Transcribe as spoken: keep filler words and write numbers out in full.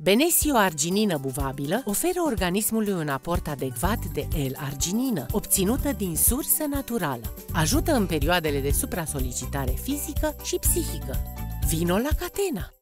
Benesio-arginină buvabilă oferă organismului un aport adecvat de L-arginină, obținută din sursă naturală. Ajută în perioadele de supra-solicitare fizică și psihică. Vino la Catena!